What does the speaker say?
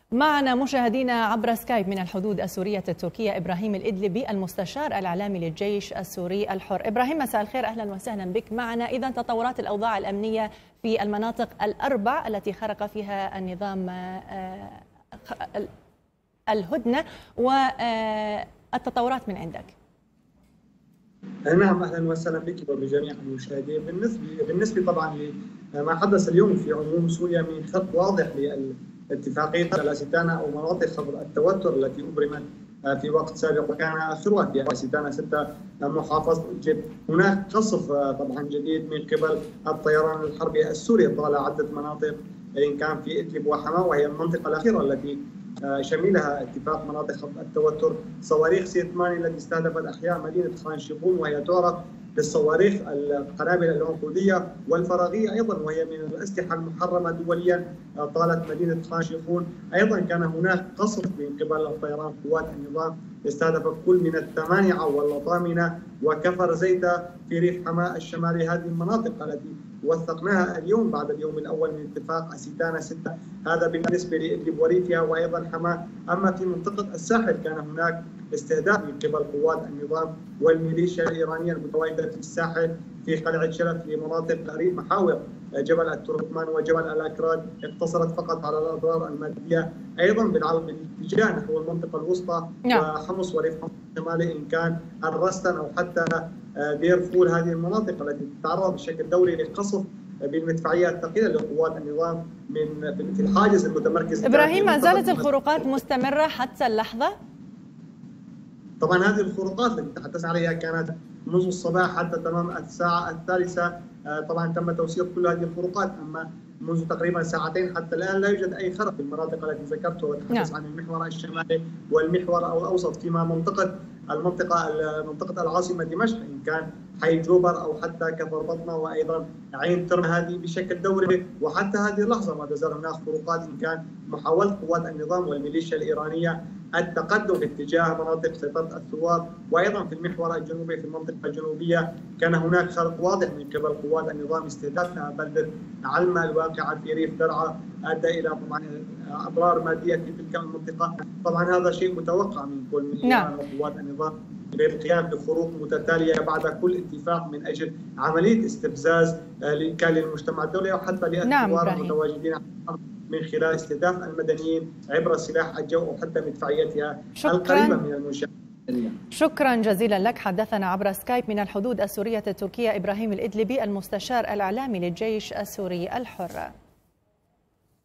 معنا مشاهدينا عبر سكايب من الحدود السورية التركية إبراهيم الإدلبي المستشار الإعلامي للجيش السوري الحر. إبراهيم، مساء الخير، أهلا وسهلا بك معنا. إذا تطورات الأوضاع الأمنية في المناطق الأربع التي خرق فيها النظام الهدنة والتطورات من عندك. نعم، اهلا وسهلا بك وبجميع المشاهدين. بالنسبه طبعا لما حدث اليوم في عموم سوريا من خط واضح لاتفاقيه الاستانه او مناطق خفض التوتر التي ابرمت في وقت سابق وكان اخرها في الاستانه 6 محافظه إدلب. هناك قصف طبعا جديد من قبل الطيران الحربي السوري طال عده مناطق ان كان في إدلب وحماه، وهي المنطقه الاخيره التي شملها اتفاق مناطق خفض التوتر. صواريخ سي-8 التي استهدفت احياء مدينه خان شيخون، وهي تعرف بالصواريخ القنابل العنقوديه والفراغيه ايضا، وهي من الاسلحه المحرمه دوليا، طالت مدينه خان شيخون. ايضا كان هناك قصف من قبل الطيران قوات النظام استهدفت كل من التمانعه واللطامنه وكفر زيته في ريف حماة الشمالي. هذه المناطق التي وثقناها اليوم بعد اليوم الاول من اتفاق استانه 6. هذا بالنسبه لإدلب وريفها وايضا حماة. اما في منطقه الساحل كان هناك استهداف من قبل قوات النظام والميليشيا الايرانيه المتواجده في الساحل في قلعه شلف لمناطق قريب محاور جبل التركمان وجبل الاكراد، اقتصرت فقط على الاضرار الماديه. ايضا بالاتجاه نحو المنطقه الوسطى وحمص وريف حمص الشمالي ان كان الرستن او حتى دير فول، هذه المناطق التي تتعرض بشكل دوري للقصف بالمدفعيه الثقيله لقوات النظام من في الحاجز المتمركز. ابراهيم، ما زالت الخروقات مستمره حتى اللحظه؟ طبعا هذه الخروقات التي تحدث عليها كانت منذ الصباح حتى تمام الساعه الثالثه. طبعا تم توثيق كل هذه الخروقات، اما منذ تقريبا ساعتين حتى الان لا يوجد اي خرق في المناطق التي ذكرتها، وتحدث عن المحور الشمالي والمحور او الاوسط، فيما منطقه العاصمه دمشق ان كان حي جوبر او حتى كفر بطنه وايضا عين ترم، هذه بشكل دوري. وحتى هذه اللحظه ما تزال هناك خروقات ان كان محاوله قوات النظام والميليشيا الايرانيه التقدم في اتجاه مناطق سيطره الثوار، وايضا في المحور الجنوبي في المنطقه الجنوبيه كان هناك خرق واضح من قبل قوات النظام استهدافها بلده علمة الواقعه في ريف درعا، ادى الى طبعا اضرار ماديه في تلك المنطقه. طبعا هذا شيء متوقع من كل من قوات النظام بالقيام بخروق متتاليه بعد كل اتفاق من اجل عمليه استفزاز كان للمجتمع الدولي او حتى للثوار المتواجدين من خلال استهداف المدنيين عبر سلاح الجو او حتى مدفعيتها القريبه من المنشآت. شكرا جزيلا لك. حدثنا عبر سكايب من الحدود السوريه التركيه إبراهيم الإدلبي المستشار الإعلامي للجيش السوري الحر.